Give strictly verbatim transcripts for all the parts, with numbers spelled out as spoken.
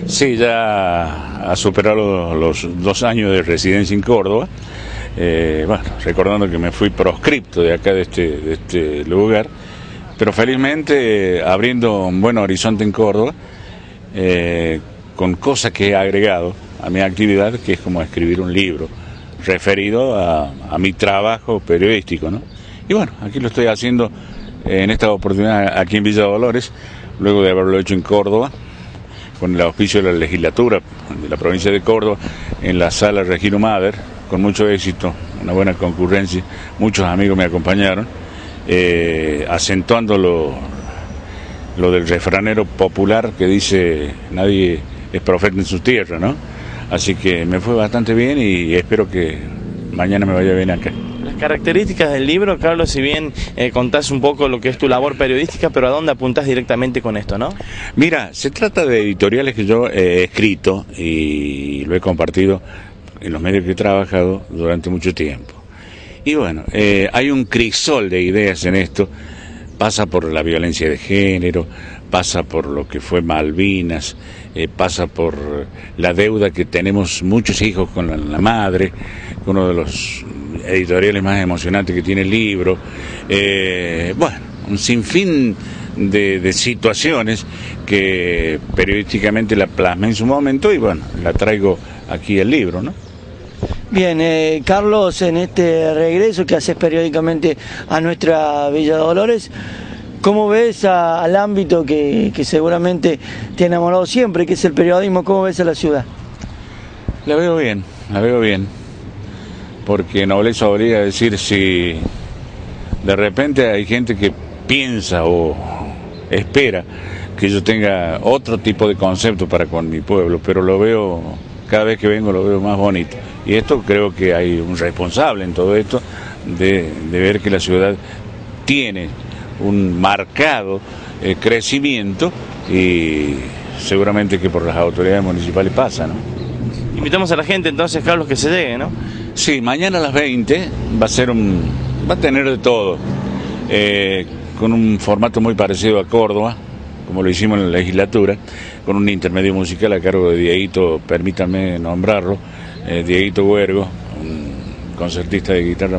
Sí, ya ha superado los dos años de residencia en Córdoba. Eh, bueno, recordando que me fui proscripto de acá, de este, de este lugar, pero felizmente eh, abriendo un buen horizonte en Córdoba, eh, con cosas que he agregado a mi actividad, que es como escribir un libro referido a, a mi trabajo periodístico, ¿no? Y bueno, aquí lo estoy haciendo en esta oportunidad aquí en Villa Dolores, luego de haberlo hecho en Córdoba, con el auspicio de la legislatura de la provincia de Córdoba, en la sala Regino Mader, con mucho éxito, una buena concurrencia, muchos amigos me acompañaron, eh, acentuando lo, lo del refranero popular que dice nadie es profeta en su tierra, ¿no? Así que me fue bastante bien y espero que mañana me vaya bien acá. Las características del libro, Carlos, si bien eh, contás un poco lo que es tu labor periodística, pero ¿a dónde apuntás directamente con esto, no? Mira, se trata de editoriales que yo he escrito y lo he compartido en los medios que he trabajado durante mucho tiempo. Y bueno, eh, hay un crisol de ideas en esto, pasa por la violencia de género, pasa por lo que fue Malvinas, eh, pasa por la deuda que tenemos muchos hijos con la, la madre, uno de los editoriales más emocionantes que tiene el libro, eh, bueno, un sinfín de, de situaciones que periodísticamente la plasmé en su momento y bueno, la traigo aquí el libro, ¿no? Bien, eh, Carlos, en este regreso que haces periódicamente a nuestra Villa Dolores, ¿cómo ves a, al ámbito que, que seguramente te ha enamorado siempre, que es el periodismo? ¿Cómo ves a la ciudad? La veo bien, la veo bien, porque nobleza obliga a decir, si de repente hay gente que piensa o espera que yo tenga otro tipo de concepto para con mi pueblo, pero lo veo, cada vez que vengo lo veo más bonito. Y esto creo que hay un responsable en todo esto de, de ver que la ciudad tiene un marcado eh, crecimiento y seguramente que por las autoridades municipales pasa, ¿no? Invitamos a la gente entonces, Carlos, que se llegue, ¿no? Sí, mañana a las veinte va a ser un, va a tener de todo, eh, con un formato muy parecido a Córdoba, como lo hicimos en la legislatura, con un intermedio musical a cargo de Dieguito, permítanme nombrarlo, eh, Dieguito Huergo, un concertista de guitarra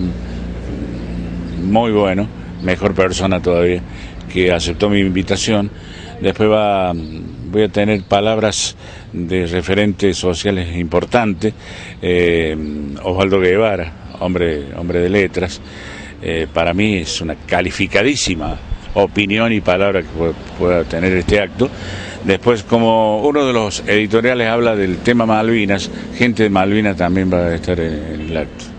muy bueno, mejor persona todavía, que aceptó mi invitación. Después va, voy a tener palabras de referentes sociales importantes, eh, Osvaldo Guevara, hombre, hombre de letras, eh, para mí es una calificadísima opinión y palabra que pueda tener este acto. Después, como uno de los editoriales habla del tema Malvinas, gente de Malvinas también va a estar en el acto.